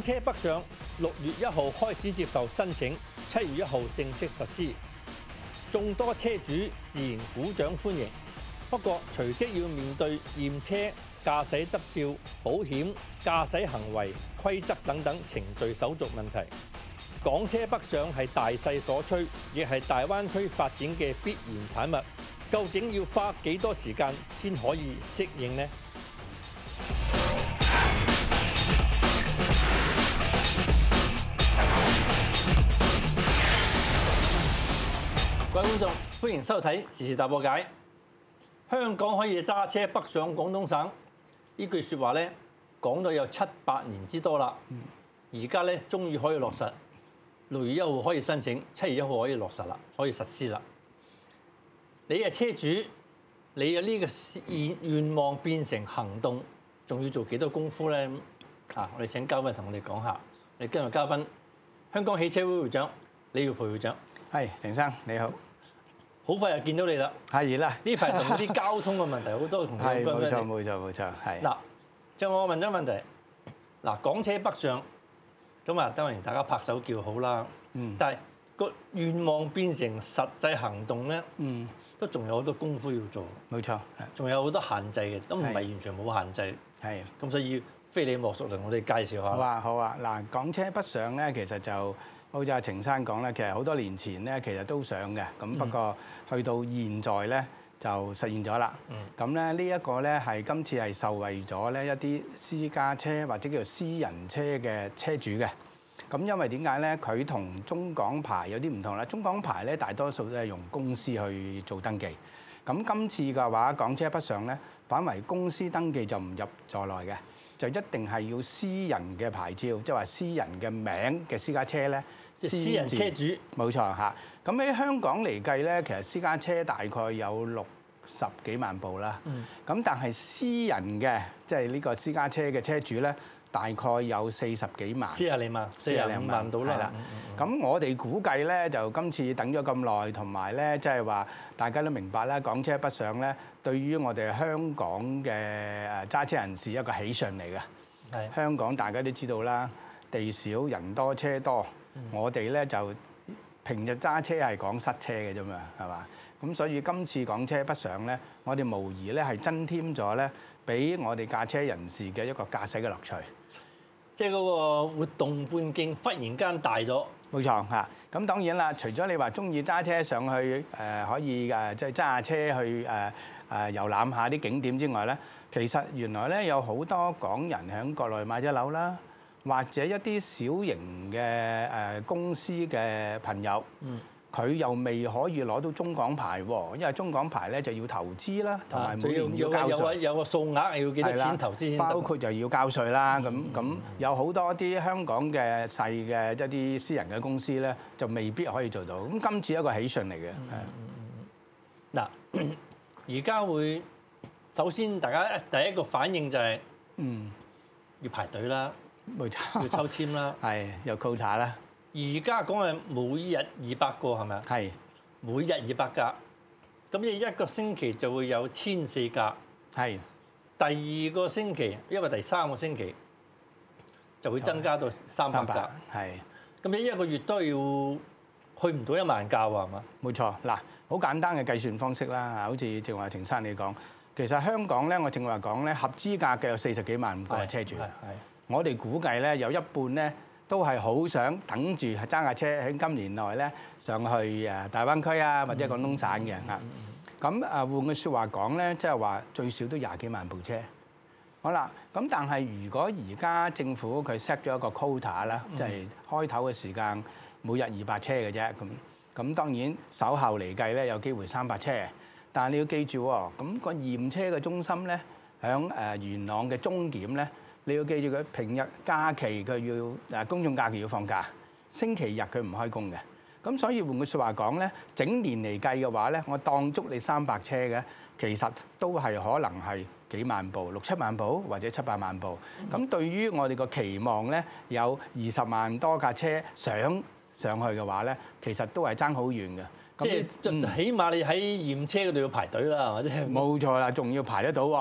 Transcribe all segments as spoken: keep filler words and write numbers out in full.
車北上，六月一號開始接受申請，七月一號正式實施。眾多車主自然鼓掌歡迎，不過隨即要面對驗車、駕駛執照、保險、駕駛行為規則等等程序手續問題。港車北上係大勢所趨，亦係大灣區發展嘅必然產物。究竟要花幾多時間先可以適應呢？各位觀眾，歡迎收睇《時事大破解》。香港可以揸車北上廣東省，呢句説話咧講咗有七八年之多啦。而家咧終於可以落實，六月一號可以申請，七月一號可以落實啦，可以實施啦。你係車主，你嘅呢個願願望變成行動，仲要做幾多功夫咧？啊，我哋請嘉賓同我哋講下。你今日嘉賓，香港汽車會會長李耀培會長。 係，程生你好。 好快就見到你啦。 係啦， 呢排同嗰啲交通嘅問題好多同你有關。係冇錯冇錯冇錯，係。 嗱，就我問咗問題，嗱，港車北上，咁啊當然大家拍手叫好啦。嗯。但係個願望變成實際行動咧，嗯，都仲有好多功夫要做。冇錯。仲有好多限制嘅，都唔係完全冇限制。係。咁所以要非你莫屬同我哋介紹下。 好啊好啊，嗱，港車北上咧，其實就好似阿程生講咧，其實好多年前咧，其實都想嘅，咁不過去到現在咧就實現咗啦。咁咧呢一個咧係今次係受惠咗咧一啲私家車或者叫做私人車嘅車主嘅。咁因為點解咧？佢同中港牌有啲唔同啦。中港牌咧大多數都係用公司去做登記。咁今次嘅話，港車北上咧，反為公司登記就唔入在內嘅，就一定係要私人嘅牌照，即係話私人嘅名嘅私家車咧。 私人車主冇錯嚇。咁喺香港嚟計咧，其實私家車大概有六十幾萬部啦。咁、嗯、但係私人嘅，即係呢個私家車嘅車主咧，大概有四十幾萬。 四廿零萬，四廿零萬到啦。係啦。 咁、嗯嗯、我哋估計咧，就今次等咗咁耐，同埋咧，即係話大家都明白啦，港車北上咧，對於我哋香港嘅誒揸車人士一個喜訊嚟嘅。係。香港大家都知道啦，地少人多車多。我哋咧就平日揸車係講塞車嘅啫嘛，係嘛？咁所以今次港車北上咧，我哋無疑咧係增添咗咧，俾我哋駕車人士嘅一個駕駛嘅樂趣。 即係嗰個活動半徑忽然間大咗。 冇錯嚇。咁當然啦，除咗你話中意揸車上去誒，可以誒即係揸下車去誒誒遊覽下啲景點之外咧，其實原來咧有好多港人喺國內買咗樓啦。或者一啲小型嘅誒公司嘅朋友，佢、嗯、又未可以攞到中港牌喎，因為中港牌咧就要投資啦，同埋每年要交稅。有個有個數額要幾多錢投資先得？包括就要交稅啦。咁咁、嗯、有好多啲香港嘅細嘅一啲私人嘅公司咧，就未必可以做到。咁今次一個喜訊嚟嘅。 嗱、嗯，而家會首先大家第一個反應就係、是，嗯，要排隊啦。冇錯，要抽籤啦， 係有 quota 啦。 而家講係每日二百個係咪啊？係，每日二百架，咁即係一個星期就會有千四架。係，第二個星期，因為第三個星期就會增加到三百架。係，咁你一個月都要去唔到一萬架喎，係嘛？冇錯， 嗱，好簡單嘅計算方式啦，好似正話程生你講，其實香港咧，我正話講咧，合資格嘅有四十幾萬個車主。係係。我哋估計咧，有一半咧都係好想等住揸架車喺今年內咧上去誒大灣區啊，或者廣東省嘅嚇。咁誒換句説話講咧，即係話最少都廿幾萬部車。好啦，咁但係如果而家政府佢 set 咗一個 quota 啦，即係開頭嘅時間每日二百車嘅啫。咁咁當然稍後嚟計咧有機會三百車，但係你要記住喎，咁個驗車嘅中心咧響誒元朗嘅終檢咧。你要記住佢平日假期佢要誒公眾假期要放假，星期日佢唔開工嘅。咁所以換句説話講咧，整年嚟計嘅話咧，我當足你三百車嘅，其實都係可能係幾萬部、六七萬部或者七八萬部。咁對於我哋個期望咧，有二十萬多架車想上去嘅話咧，其實都係爭好遠嘅。 即係就起碼你喺驗車嗰度要排隊啦，或者係冇錯啦，仲要排得到喎。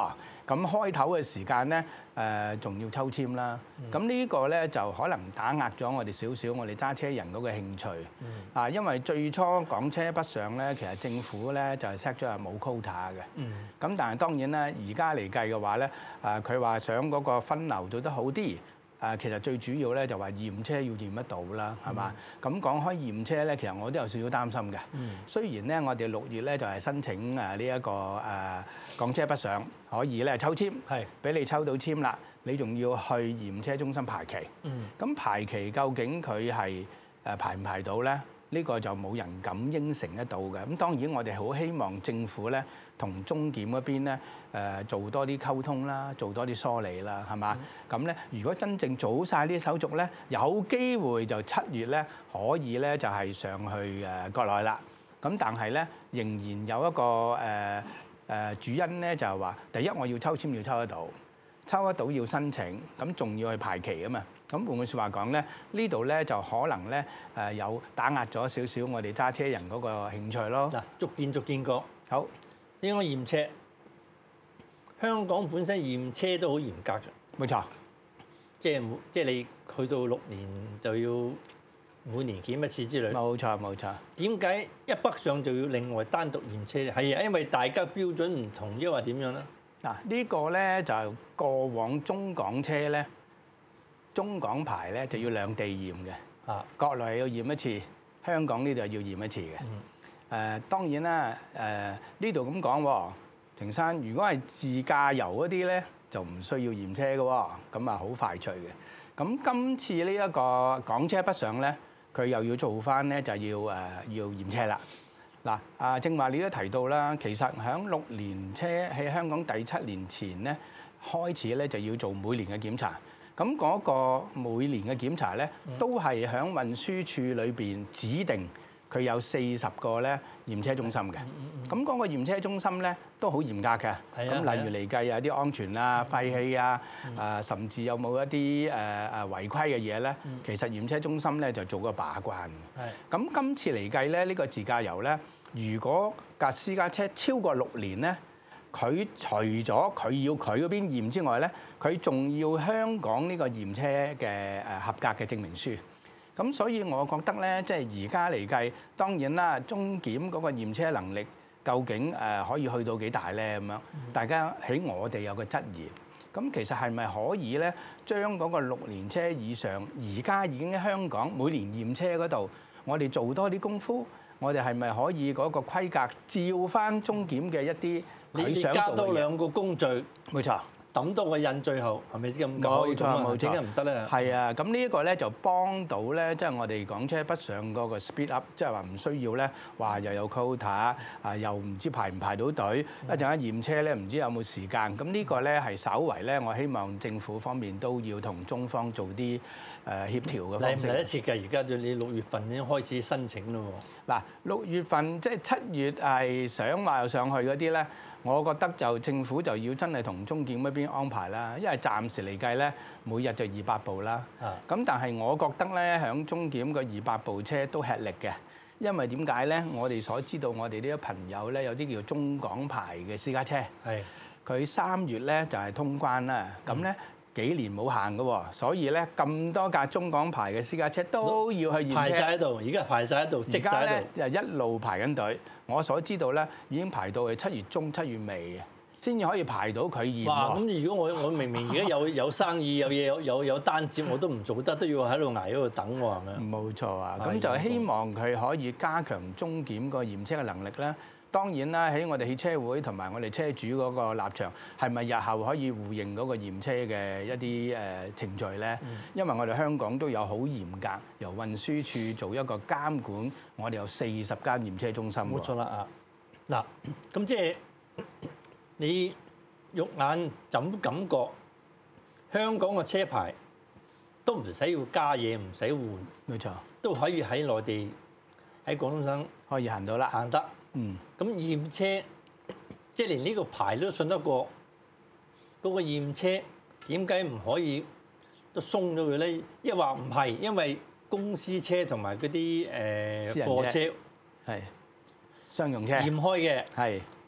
咁開頭嘅時間咧，誒仲要抽籤啦。咁呢個咧就可能打壓咗我哋少少，我哋揸車人嗰個興趣。啊，因為最初港車北上咧，其實政府咧就係 set 咗係冇 quota 嘅。咁但係當然啦，而家嚟計嘅話咧，誒佢話想嗰個分流做得好啲。誒其實最主要咧就話驗車要驗得到啦，係嘛？咁講開驗車咧，其實我都有少少擔心嘅。雖然咧我哋六月咧就係申請誒呢一個誒港車北上，可以咧抽籤，係俾你抽到籤啦，你仲要去驗車中心排期。咁排期究竟佢係誒排唔排到咧？呢個就冇人敢應承得到嘅。咁當然我哋好希望政府咧同中檢嗰邊咧誒做多啲溝通啦，做多啲梳理啦，係嘛？咁咧如果真正做晒呢啲手續咧，有機會就七月咧可以咧就係上去誒國內啦。咁但係咧仍然有一個誒誒主因咧就係話，第一我要抽籤要抽得到，抽得到要申請，咁仲要去排期啊嘛。咁換句説話講咧，呢度咧就可能咧誒有打壓咗少少我哋揸車人嗰個興趣咯。嗱， 逐件逐件講。好，應該驗車。香港本身驗車都好嚴格嘅。 冇錯。 即係即係你去到六年就要每年檢一次之類。 冇錯冇錯。 點解一北上就要另外單獨驗車咧？係啊，因為大家標準唔同，抑或點樣咧？ 嗱，呢個咧就係過往中港車咧。中港牌咧就要兩地驗嘅，啊，國內要驗一次，香港呢度要驗一次嘅。誒、嗯呃、當然啦，誒呢度咁講喎，程生，如果係自駕遊嗰啲咧，就唔需要驗車嘅喎，咁啊好快脆嘅。咁今次呢一個港車北上咧，佢又要做翻咧，就要誒、呃、要驗車啦。嗱，啊正話你都提到啦，其實喺六年車喺香港第七年前咧開始咧就要做每年嘅檢查。咁嗰個每年嘅檢查咧，都係喺運輸署裏邊指定佢有四十個咧驗車中心嘅。咁嗰個驗車中心咧都好嚴格嘅。咁例如嚟計有啲安全啊、廢氣啊、啊甚至有冇一啲誒誒違規嘅嘢咧，其實驗車中心咧就做個把關。咁今次嚟計咧，呢個自駕遊咧，如果架私家車超過六年咧，佢除咗佢要佢嗰邊驗之外咧，佢仲要香港呢個驗車嘅誒合格嘅證明書。咁所以我覺得咧，即係而家嚟計，當然啦，中檢嗰個驗車能力究竟誒可以去到幾大咧？咁樣大家喺我哋有個質疑。咁其實係咪可以咧，將嗰個六年車以上，而家已經喺香港每年驗車嗰度，我哋做多啲功夫，我哋係咪可以嗰個規格照翻中檢嘅一啲？ 你加多兩個工序， 冇錯， 抌多個印，最後係咪先咁講？ 冇錯冇錯， 點解唔得咧？ 係啊，咁呢一個咧就幫到咧，即係我哋港車北上嗰個 speed up，即係話唔需要咧話又有 quota 啊，又唔知排唔排到隊，一陣間驗車咧唔知有冇時間。咁呢個咧係稍為咧，我希望政府方面都要同中方做啲誒協調嘅方式。嚟唔嚟得切㗎？而家就你六月份已經開始申請咯喎。嗱，六月份即係七月係想話又上去嗰啲咧。我覺得就政府就要真係同中檢嗰邊安排啦，因為暫時嚟計咧，每日就二百部啦。咁但係我覺得咧，響中檢個二百部車都吃力嘅，因為點解咧？我哋所知道我哋呢啲朋友咧，有啲叫中港牌嘅私家車，係佢三月咧就係通關啦。咁咧幾年冇行嘅喎，所以咧咁多架中港牌嘅私家車都要去驗車。排晒喺度，而家排晒喺度，積晒喺度，就一路排緊隊。我所知道咧，已經排到去七月中、七月尾嘅，先至可以排到佢驗。哇！咁如果我我明明而家有有生意、有嘢、有有有單接，我都唔做得，都要喺度捱喺度等喎，係咪？冇錯啊！咁就希望佢可以加強中檢個驗車嘅能力啦。當然啦，喺我哋汽車會同埋我哋車主嗰個立場，係咪日後可以互認嗰個驗車嘅一啲誒程序咧？因為我哋香港都有好嚴格，由運輸署做一個監管，我哋有四十間驗車中心。冇錯啦啊！嗱，咁即係你肉眼怎感覺香港嘅車牌都唔使要加嘢，唔使換，冇錯，都可以喺內地喺廣東省可以行到啦，行得。嗯，咁驗車即係連呢個牌都信得過，嗰個驗車點解唔可以都鬆咗佢咧？一話唔係，因為公司車同埋嗰啲誒貨車係商用車驗開嘅，係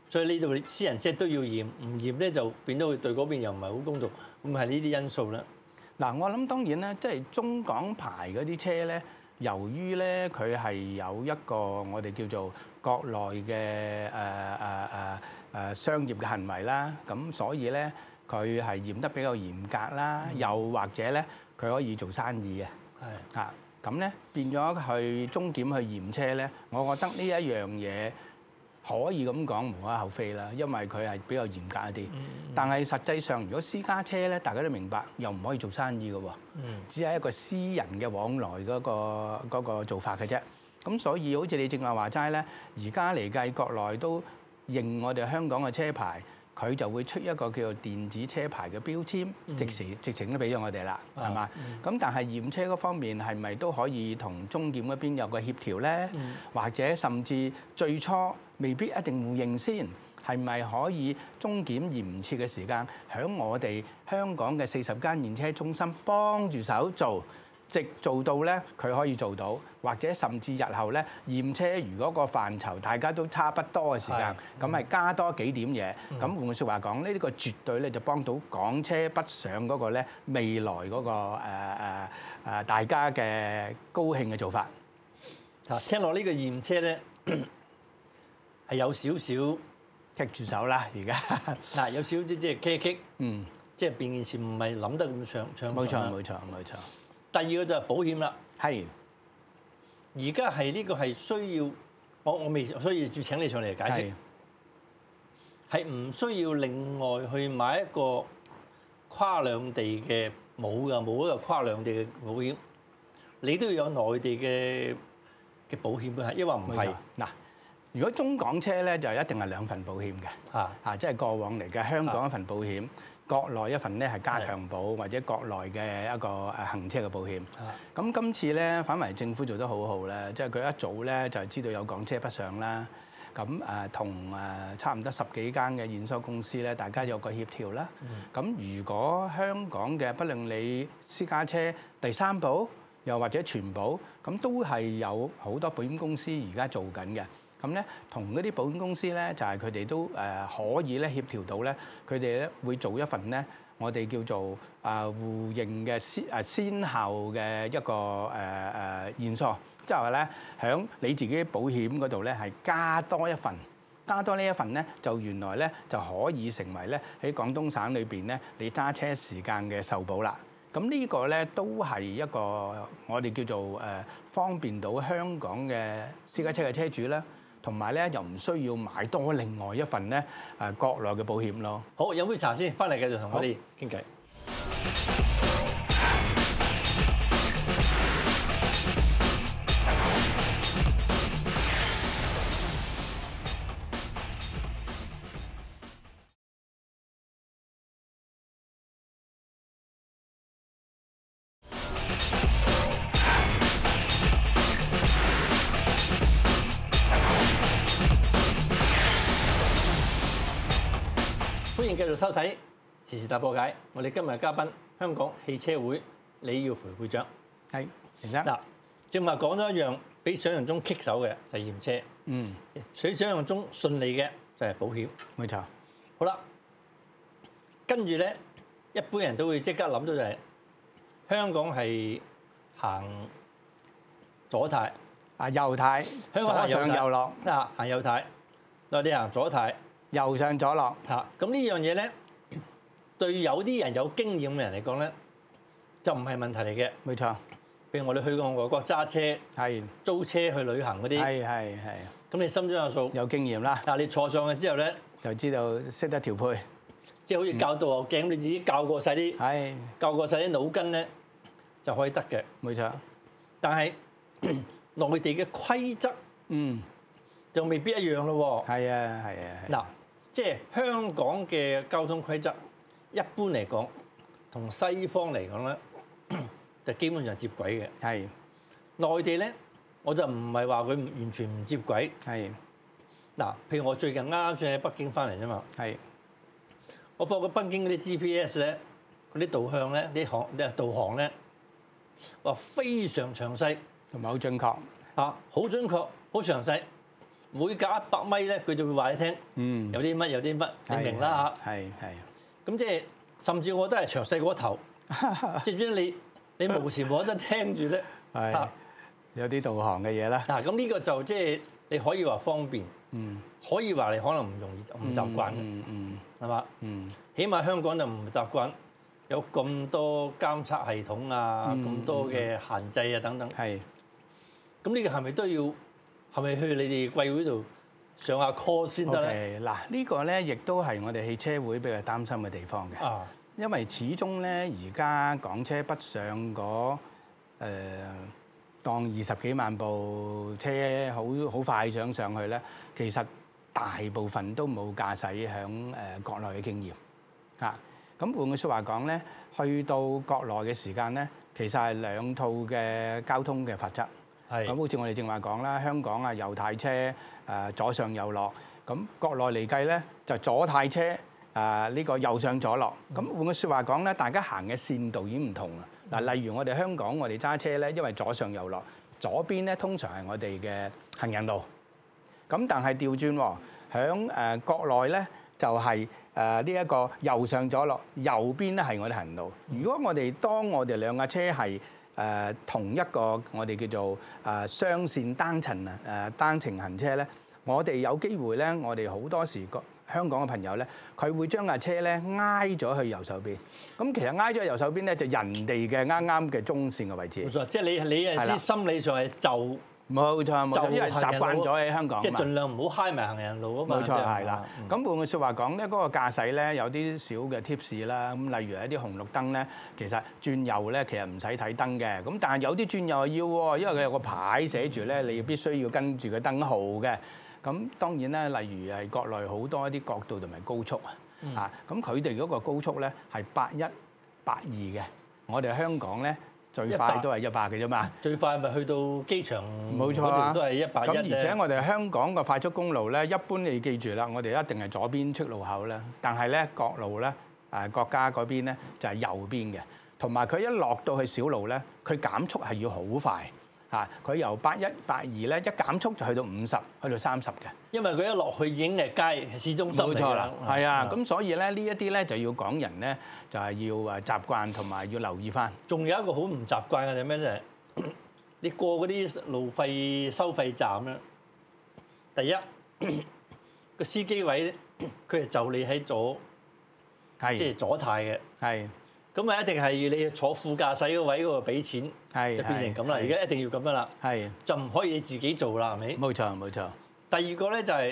所以呢度私人車都要驗，唔驗咧就變咗佢對嗰邊又唔係好公道，咁係呢啲因素啦。 嗱，我諗當然咧，即係中港牌嗰啲車咧，由於咧佢係有一個我哋叫做國內嘅誒誒誒誒商業嘅行為啦，咁所以咧佢係驗得比較嚴格啦，又或者咧佢可以做生意嘅，係嚇，咁咧變咗去中檢去驗車咧，我覺得呢一樣嘢可以咁講無可厚非啦，因為佢係比較嚴格一啲。嗯嗯、但係實際上，如果私家車咧，大家都明白，又唔可以做生意嘅喎，嗯、只係一個私人嘅往來嗰、嗰個嗰個做法嘅啫。咁所以好似你正話話齋咧，而家嚟計國內都認我哋香港嘅車牌，佢就會出一個叫做電子車牌嘅標籤，嗯、即時直情都俾咗我哋啦，係嘛？咁但係驗車嗰方面係咪都可以同中檢嗰邊有個協調咧？嗯、或者甚至最初未必一定互認先，係咪可以中檢驗唔切嘅時間，響我哋香港嘅四十間驗車中心幫住手做，直做到咧佢可以做到，或者甚至日後咧驗車，如果個範疇大家都差不多嘅時間，咁係、嗯、加多幾點嘢，咁、嗯、換句説話講，呢、呢個絕對咧就幫到港車北上嗰個咧未來嗰、嗰個誒誒誒大家嘅高興嘅做法。 啊，聽落呢個驗車咧。係有少少棘住手啦，而家嗱有少少即係棘棘， 嗯， 即係變件事唔係諗得咁暢暢順。 冇錯冇錯冇錯。 第二個就係保險啦， 係。 而家係呢個係需要，我我未需要要請你上嚟解釋，係唔需要另外去買一個跨兩地嘅冇㗎，冇一個跨兩地嘅保險，你都要有內地嘅嘅保險嘅，抑或唔係嗱？如果中港車咧就一定係兩份保險嘅，啊啊，即係過往嚟嘅香港一份保險，國內一份咧係加強保或者國內嘅一個誒行車嘅保險。咁今次咧反為政府做得好好咧，即係佢一早咧就知道有港車北上啦，咁誒同誒差唔多十幾間嘅驗收公司咧，大家有個協調啦。咁如果香港嘅不論你私家車第三保又或者全保，咁都係有好多保險公司而家做緊嘅。咁咧，同嗰啲保險公司咧，就係佢哋都誒可以咧協調到咧，佢哋咧會做一份咧，我哋叫做啊互認嘅先誒先後嘅一個誒誒驗收，即係話咧，響你自己保險嗰度咧係加多一份，加多呢一份咧，就原來咧就可以成為咧喺廣東省裏邊咧，你揸車時間嘅受保啦。咁呢個咧都係一個我哋叫做誒方便到香港嘅私家車嘅車主啦。同埋咧，又唔需要買多另外一份咧誒國內嘅保險咯。 好，飲杯茶先，翻嚟繼續同我哋傾偈。歡迎繼續收睇時事大破解。我哋今日嘅嘉賓，香港汽車會李耀培會長。 係，其實嗱，正話講咗一樣，比想象中棘手嘅就係驗車。嗯。比想象中順利嘅就係保險。 冇錯。 好啦，跟住咧，一般人都會即刻諗到就係香港係行左軚。 啊，右軚。 香港行左上右落。 啊，行右軚。內地行左軚。 右上左落嚇，咁呢樣嘢咧，對有啲人有經驗嘅人嚟講咧，就唔係問題嚟嘅。 冇錯， 譬如我哋去過外國揸車， 係租車去旅行嗰啲， 係係係。 咁你心中有數， 有經驗啦。 但係你坐上去之後咧， 就知道識得調配， 即係好似教導學鏡，你自己教過晒啲，係教過晒啲腦筋咧，就可以得嘅。 冇錯， 但係內地嘅規則，嗯，就未必一樣咯喎。 係啊係啊係。嗱。 即係香港嘅交通規則，一般嚟講，同西方嚟講咧，就基本上接軌嘅。係。內地咧，我就唔係話佢完全唔接軌。係。嗱，譬如我最近啱啱先喺北京翻嚟啫嘛。係。我發覺北京嗰啲 G P S 咧，嗰啲導向咧，啲航啲導航咧，話非常詳細， 同埋好準確。 啊，好準確，好詳細。 每隔一百米咧，佢就會話你聽， 嗯， 有啲乜有啲乜，你明啦嚇。 係係。 咁即係甚至我覺得係詳細過頭，即係點解你你無時無刻都聽住咧？ 係有啲導航嘅嘢啦。 嗱，咁呢個就即係你可以話方便， 嗯， 可以話你可能唔容易唔習慣嘅， 嗯嗯係嘛？ 嗯， 起碼香港就唔習慣有咁多監測系統啊，咁多嘅限制啊等等。 係。 咁呢個係咪都要係咪去你哋貴會度上下 call 先得咧？ 嗱，呢個咧亦都係我哋汽車會比較擔心嘅地方嘅。 啊， 因為始終咧，而家港車北上嗰誒當二十幾萬部車好好快想上去咧，其實大部分都冇駕駛響誒國內嘅經驗嚇。咁換句説話講咧，去到國內嘅時間咧，其實係兩套嘅交通嘅法則。 係。 咁好似我哋正話講啦，香港啊右軚車誒左上右落，咁國內嚟計咧就左軚車。誒呢個右上左落，咁換句説話講咧，大家行嘅線道已經唔同啦。嗱，例如我哋香港，我哋揸車咧，因為左上右落，左邊咧通常係我哋嘅行人路，咁但係調轉喎，響誒國內咧就係誒呢一個右上左落，右邊咧係我哋行人路。如果我哋當我哋兩架車係誒同一個我哋叫做誒雙線單程啊誒單程行車咧，我哋有機會咧，我哋好多時個香港嘅朋友咧，佢會將架車咧挨咗去右手邊。咁其實挨咗去右手邊咧，就人哋嘅啱啱嘅中線嘅位置。 冇錯，即係你你係先心理上係就冇錯冇錯，因為習慣咗喺香港嘛。 即係盡量唔好揩埋行人路啊嘛。 冇錯係啦。咁換句説話講咧，嗰個駕駛咧有啲小嘅 tips 啦。咁例如一啲紅綠燈咧，其實轉右咧其實唔使睇燈嘅。咁但係有啲轉右係要喎，因為佢有個牌寫住咧，你必須要跟住個燈號嘅。咁當然咧，例如係國內好多一啲國道同埋高速啊，嚇咁佢哋嗰個高速咧係八一、八二嘅，我哋香港咧最快都係一百嘅啫嘛。 最快咪去到機場冇錯啊， 都係一百一啫。 咁而且我哋香港個快速公路咧，一般你記住啦，我哋一定係左邊出路口啦，但係咧國路咧誒國家嗰邊咧就係右邊嘅，同埋佢一落到去小路咧，佢減速係要好快。嚇！佢由八一、八二咧，一減速就去到五十，去到三十嘅。 因為佢一落去已經係街市中心嚟㗎。冇錯啦， 係啊，咁所以咧呢一啲咧就要港人咧就係要誒習慣同埋要留意翻。 仲有一個好唔習慣嘅就係咩咧？你過嗰啲路費收費站咧，第一個司機位咧，佢係就你喺左， 係即係左軚嘅。 係。 咁啊，一定係你坐副駕駛嗰位嗰個俾錢，就變成咁啦。而家一定要咁樣啦， 係就唔可以你自己做啦，係咪？ 冇錯冇錯。 第二個咧就係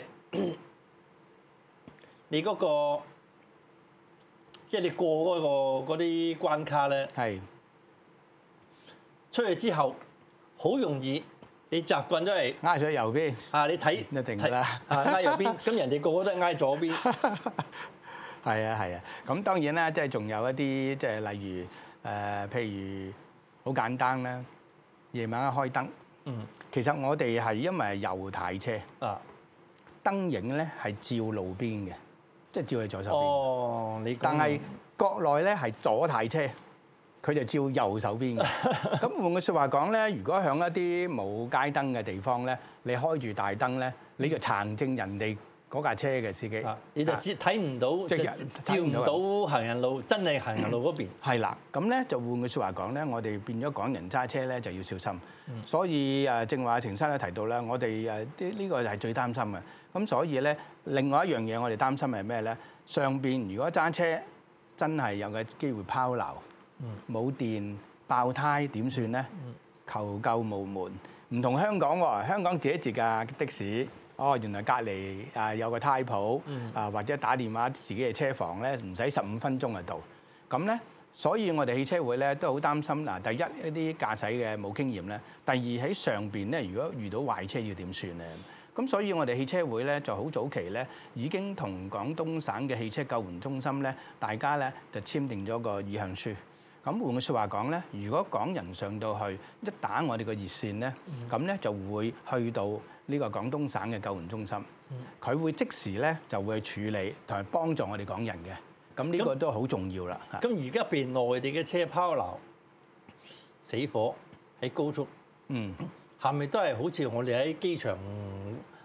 你嗰個，即係你過嗰個嗰啲關卡咧， 係出去之後好容易你習慣咗係挨咗右邊啊！你睇一定㗎啦， 啊挨右邊，咁人哋個個都係挨左邊。 係啊係啊，咁當然啦，即係仲有一啲即係例如誒、呃，譬如好簡單啦，夜晚一開燈，嗯，其實我哋係因為係右軚車啊，燈影咧係照路邊嘅，即係照喺左手邊。哦，你但係國內咧係左軚車，佢就照右手邊嘅。咁換句説話講咧，如果喺一啲冇街燈嘅地方咧，你開住大燈咧，你就殘正人哋嗰架車嘅司機，你就知睇唔到，即係照唔到行人路，真係行人路嗰邊。係啦，咁咧就換句説話講咧，我哋變咗港人揸車咧就要小心。所以誒，正話程生都提到啦，我哋誒啲呢個係最擔心嘅。咁所以咧，另外一樣嘢我哋擔心係咩咧？上邊如果揸車真係有嘅機會拋錨，冇電爆胎點算咧？求救無門。唔同香港喎，香港自己截架的士。哦，原來隔離啊有個胎鋪啊，或者打電話自己嘅車房咧，唔使十五分鐘就到。咁咧，所以我哋汽車會咧都好擔心嗱。第一一啲駕駛嘅冇經驗咧，第二喺上邊咧，如果遇到壞車要點算咧？咁所以我哋汽車會咧就好早期咧已經同廣東省嘅汽車救援中心咧，大家咧就簽訂咗個意向書。咁換句説話講咧，如果港人上到去一打我哋個熱線咧，咁咧就會去到呢個廣東省嘅救援中心，佢會即時咧就會去處理同埋幫助我哋港人嘅。咁呢個都好重要啦。咁而家邊內地嘅車拋錨、死火喺高速，嗯，係咪都係好似我哋喺機場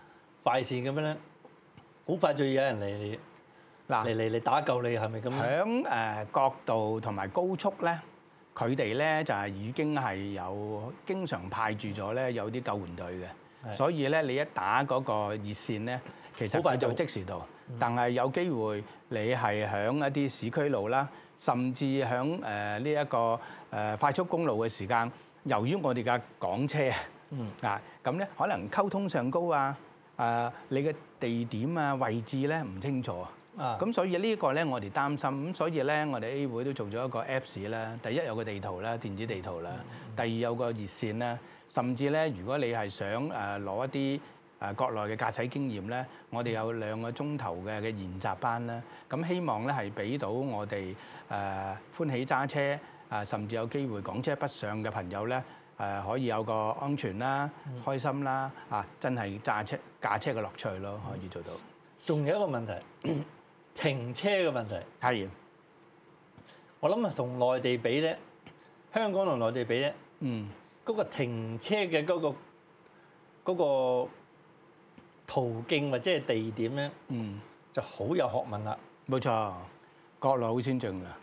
快線咁樣咧，好快就有人嚟嚟嗱嚟嚟嚟打救你，係咪咁？ 響誒角度同埋高速咧，佢哋咧就係已經係有經常派駐咗咧有啲救援隊嘅，所以咧你一打嗰個熱線咧，其實佢就即時到。但係有機會你係響一啲市區路啦，甚至響誒呢一個誒快速公路嘅時間，由於我哋嘅港車啊，咁咧可能溝通上高啊，誒你嘅地點啊位置咧唔清楚。啊！咁所以呢個咧，我哋擔心，咁所以咧，我哋 A 會都做咗一個 Apps 啦。第一有個地圖啦，電子地圖啦；第二有個熱線啦。甚至咧，如果你係想誒攞一啲誒國內嘅駕駛經驗咧，我哋有兩個鐘頭嘅嘅研習班啦。咁希望咧係俾到我哋誒歡喜揸車啊，甚至有機會港車北上嘅朋友咧誒，可以有個安全啦、開心啦啊，真係揸車駕車嘅樂趣咯，可以做到。 仲有一個問題。停車嘅問題係， 我諗啊，同內地比咧，香港同內地比咧， 嗯， 嗰個停車嘅嗰個嗰個途徑或者係地點咧， 嗯， 就好有學問啦。 冇錯，國內好先進㗎。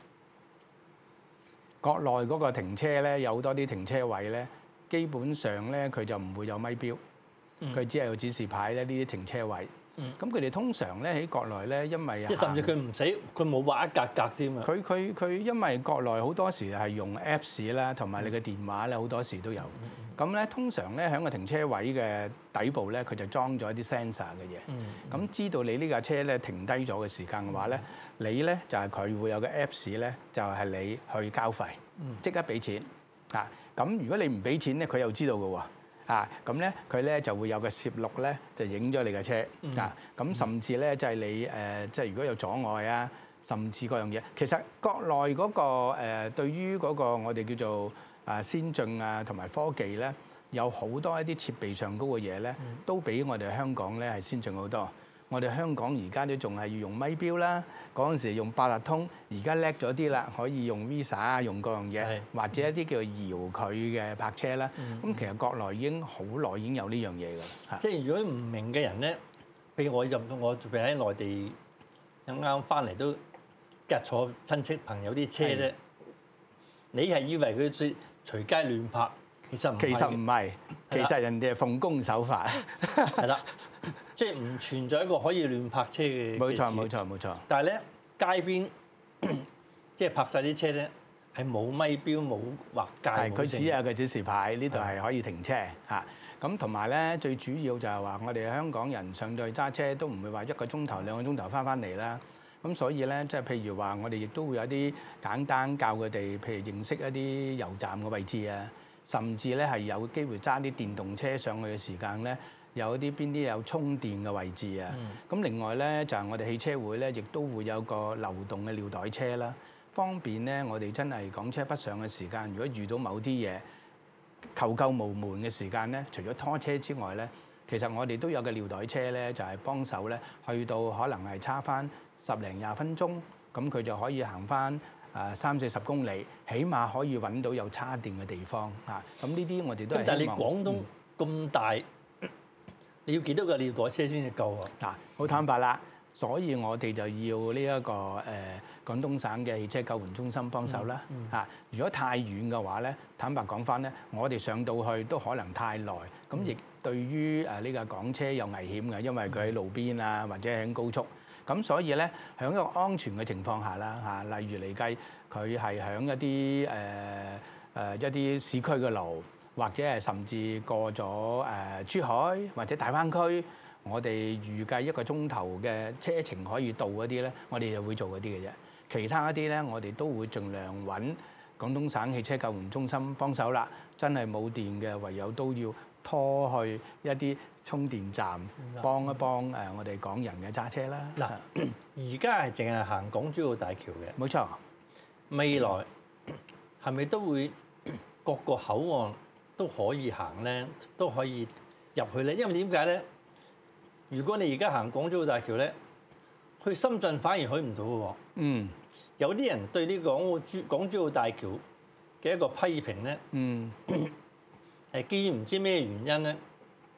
國內嗰個停車咧，有好多啲停車位咧，基本上咧佢就唔會有咪標，佢只係有指示牌咧呢啲停車位。咁佢哋通常咧喺國內咧，因為即係甚至佢唔使，佢冇畫一格格添啊！ 佢佢佢因為國內好多時係用 Apps 啦，同埋你嘅電話咧，好多時都有。咁咧通常咧喺個停車位嘅底部咧，佢就裝咗一啲 sensor 嘅嘢。咁知道你呢架車咧停低咗嘅時間嘅話咧，你咧就係佢會有個 Apps 咧，就係你去交費，即刻俾錢啊！咁如果你唔俾錢咧，佢又知道嘅喎。啊，咁咧佢咧就會有個攝錄咧，就影咗你嘅車啊。咁甚至咧就係你誒，即係如果有阻礙啊，甚至各樣嘢。其實國內嗰個誒對於嗰個我哋叫做啊先進啊同埋科技咧，有好多一啲設備上高嘅嘢咧，都比我哋香港咧係先進好多。我哋香港而家都仲係要用咪錶啦，嗰陣時用八達通，而家叻咗啲啦，可以用 Visa 啊，用各樣嘢，或者一啲叫做遙距嘅泊車啦。咁其實國內已經好耐已經有呢樣嘢㗎啦。 即係如果唔明嘅人咧，譬如我入我譬如喺內地啱啱翻嚟都隔坐親戚朋友啲車咧，你係以為佢隨隨街亂泊，其實唔係。 其實唔係，其實人哋係奉公守法。 係啦。即係唔存在一個可以亂泊車嘅。 冇錯冇錯冇錯。但係咧街邊即係泊晒啲車咧，係冇咪標冇劃界。係佢只有個指示牌，呢度係可以停車嚇。咁同埋咧，最主要就係話我哋香港人上到去揸車都唔會話一個鐘頭兩個鐘頭翻返嚟啦。咁所以咧，即係譬如話我哋亦都會有啲簡單教佢哋，譬如認識一啲油站嘅位置啊，甚至咧係有機會揸啲電動車上去嘅時間咧。有啲邊啲有充電嘅位置啊？咁、嗯、另外咧就係、是、我哋汽車會咧，亦都會有個流動嘅尿袋車啦，方便咧我哋真係港車北上嘅時間，如果遇到某啲嘢求救無門嘅時間咧，除咗拖車之外咧，其實我哋都有個尿袋車咧，就係、是、幫手咧，去到可能係差翻十零廿分鐘，咁佢就可以行翻誒三四十公里，起碼可以揾到有叉電嘅地方啊！咁呢啲我哋都係希望。 但係你廣東咁大。嗯你要幾多個尿袋車先至夠啊？ 嗱，好坦白啦，所以我哋就要呢、這、一個誒、呃、廣東省嘅汽車救援中心幫手啦。嚇、嗯嗯，如果太遠嘅話咧，坦白講翻咧，我哋上到去都可能太耐，咁亦對於誒呢個港車有危險嘅，因為佢喺路邊啊，或者喺高速。咁所以咧，喺一個安全嘅情況下啦，嚇，例如嚟計，佢係喺一啲誒誒一啲市區嘅路。或者係甚至過咗誒珠海或者大灣區，我哋預計一個鐘頭嘅車程可以到嗰啲咧，我哋就會做嗰啲嘅啫。其他一啲咧，我哋都會盡量揾廣東省汽車救援中心幫手啦。真係冇電嘅，唯有都要拖去一啲充電站幫一幫誒我哋港人嘅揸車啦。 嗱，而家係淨係行港珠澳大橋嘅， 冇錯。 未來係咪都會各個口岸都可以行咧，都可以入去咧？因為點解咧？如果你而家行港珠澳大橋咧，去深圳反而去唔到喎。嗯。有啲人對呢個港澳珠港珠澳大橋嘅一個批評咧，嗯，係基於唔知咩原因咧，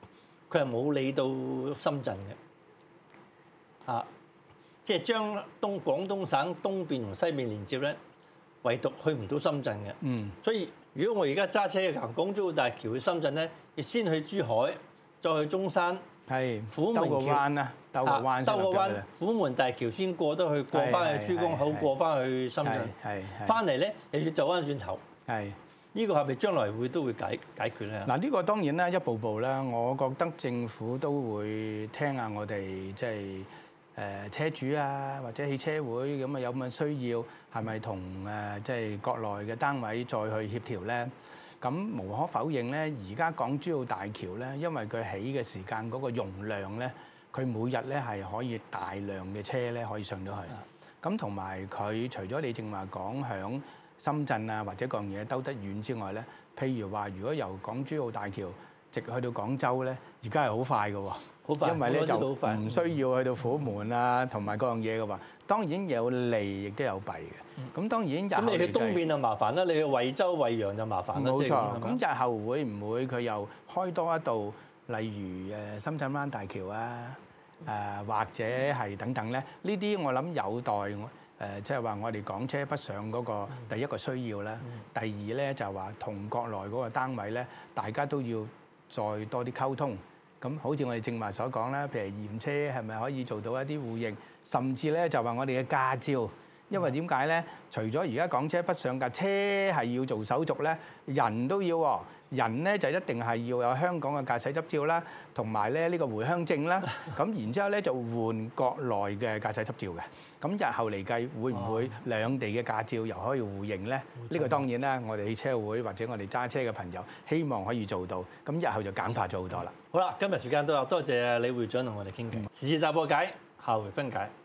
佢係冇理到深圳嘅，啊，即係將東廣東省東邊同西邊連接咧，唯獨去唔到深圳嘅。 嗯。 所以如果我而家揸車行港珠澳大橋去深圳咧，要先去珠海，再去中山， 係虎門橋兜個彎啦，兜個彎兜個彎，虎門大橋先過得去，過翻去珠江口，過翻去深圳， 係翻嚟咧又要走翻轉頭。 係。 呢個係咪將來會都會解解決咧？ 嗱，呢個當然啦，一步步啦。我覺得政府都會聽下我哋即係誒車主啊，或者汽車會咁啊，有咁嘅需要，係咪同誒即係國內嘅單位再去協調咧？咁無可否認咧，而家港珠澳大橋咧，因為佢起嘅時間嗰個容量咧，佢每日咧係可以大量嘅車咧可以上到去。咁同埋佢除咗你正話講響深圳啊，或者各樣嘢兜得遠之外咧，譬如話，如果由港珠澳大橋直去到廣州咧，而家係好快嘅喎， 好快， 因為咧就唔需要去到虎門啊，同埋各樣嘢嘅話，當然有利亦都有弊嘅。咁當然日後咁你去東邊就麻煩啦，你去惠州、惠陽就麻煩啦。 冇錯。咁日後會唔會佢又開多一道，例如誒深圳灣大橋啊，誒或者係等等咧？呢啲我諗有待我。誒即係話我哋港車北上嗰個第一個需要啦，第二咧就係話同國內嗰個單位咧，大家都要再多啲溝通。咁好似我哋正話所講啦，譬如驗車係咪可以做到一啲互認，甚至咧就話我哋嘅駕照，因為點解咧？除咗而家港車北上架車係要做手續咧，人都要喎。人咧就一定係要有香港嘅駕駛執照啦，同埋咧呢個回鄉證啦。咁然之後咧就換國內嘅駕駛執照嘅。咁日後嚟計會唔會兩地嘅駕照又可以互認咧？呢個當然啦，我哋汽車會或者我哋揸車嘅朋友希望可以做到。咁日後就簡化咗好多啦。 好啦，今日時間都有，多謝李會長同我哋傾偈。時事大破解，下回分解。